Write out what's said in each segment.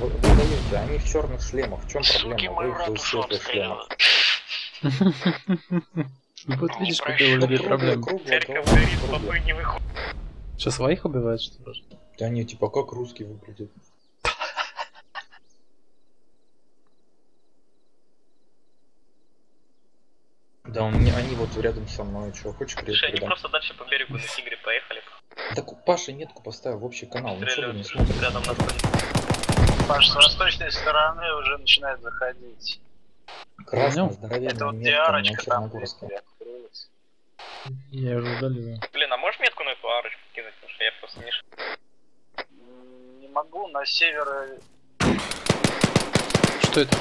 вы даете, они в черных шлемах. В чем Суки, проблема? мою Вы их в ратушу светлых шлемах. обстреливают. Вот видишь, Не какие у людей проблемы. Церковь горит, попы не выходят. Что, своих убивают, что ли? Да они типа как русские выглядят. Да, они вот рядом со мной. Что, хочешь привет Слушай, они передам? просто дальше по берегу на Тигре поехали. Так у Паши метку поставил в общий канал. Ну что вы не Стреляют смотрите? рядом на столе. Паш, с восточной стороны уже начинает заходить. Красная, Понял? здоровенная Это вот метка на диарочка там Черногорске. открылась. Я уже удалил. Блин, а можешь метку на эту арочку кинуть? Потому что я просто не Не могу, на север... Что это?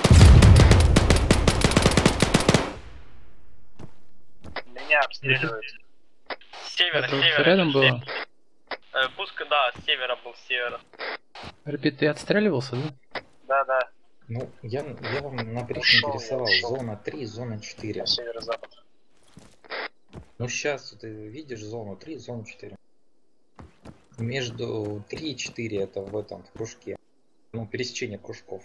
Меня обстреливают. С севера, Это с севера. рядом было? Пуск, да, с севера был, с севера. Репит, ты отстреливался, да? Да-да, Ну, я вам на брифинге Ушел я, рисовал. ушел. Зона 3, зона 4. на северо-запад. Ну сейчас ты видишь зону 3, зону 4. Между 3 и 4 это в этом, в кружке. Ну, пересечение кружков.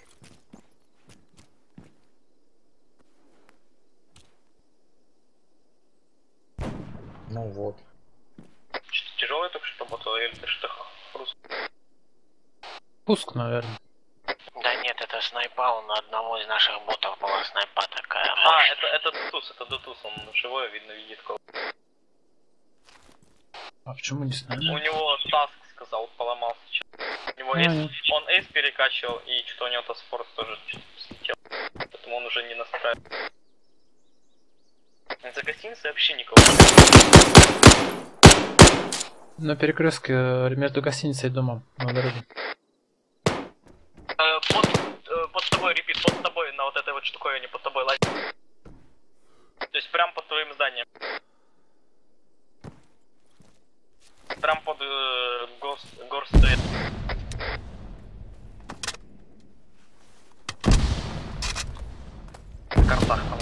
Ну вот. Что-то тяжелое только что работало или ты что хруст? Пуск, наверное. Да нет, это снайпа, на одного из наших ботов была снайпа такая. А, это Дутус, он живой, видно, видит кого. А почему не знаю? У него таск, сказал, поломался. У него он эйс перекачивал, и что у него таскфорс тоже слетел. Поэтому он уже не настраивает. За гостиницей вообще никого. На перекрестке между гостиницей и домом на дороге. Под тобой, репит, под тобой, на вот этой вот штуковине, под тобой лазит. То есть прям под твоим зданием. Прям под гор стоит. В картах там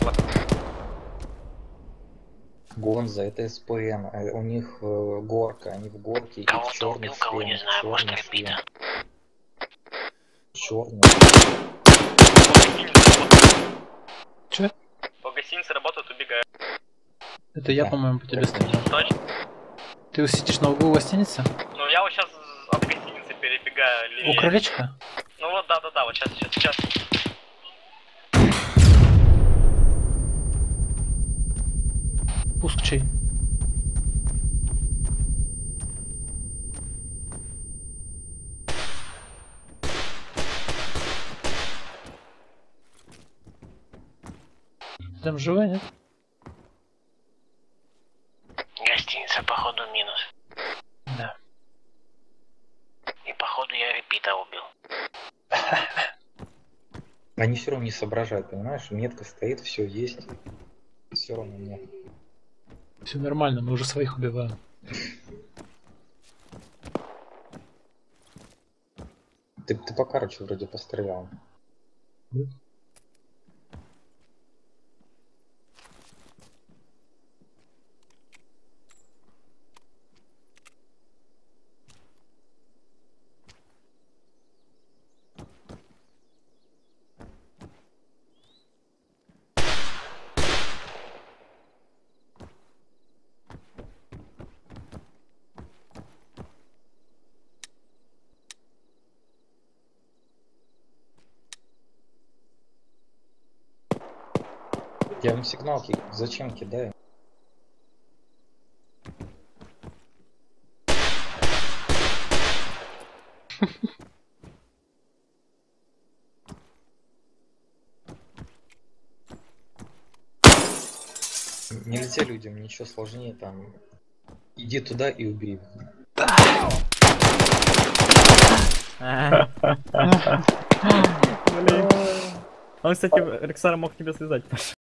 Гонза, это СПН. У них горка, они в горке и в Кого-то черных убил, кого не шлемах. знаю, может Черный шлем. Репита. Черный. Че? по гостинице работают, убегают. Это я, Да. по-моему, по тебе стрелял. Точно? Ты сидишь на углу гостиницы? Ну я вот сейчас от гостиницы перебегаю У левее. крылечка? Ну вот да, вот сейчас. Пуск чей? Там живой, нет? Гостиница, походу, минус. Да. И походу я Репита убил. Они все равно не соображают, понимаешь? Метка стоит, все есть. Все равно нет. Все нормально, мы уже своих убиваем. Ты по Карычу вроде пострелял. Да? Я вам сигналки зачем кидаю? Нельзя людям ничего сложнее там. Иди туда и убей. Блин. Он, кстати, Рексара мог тебя связать.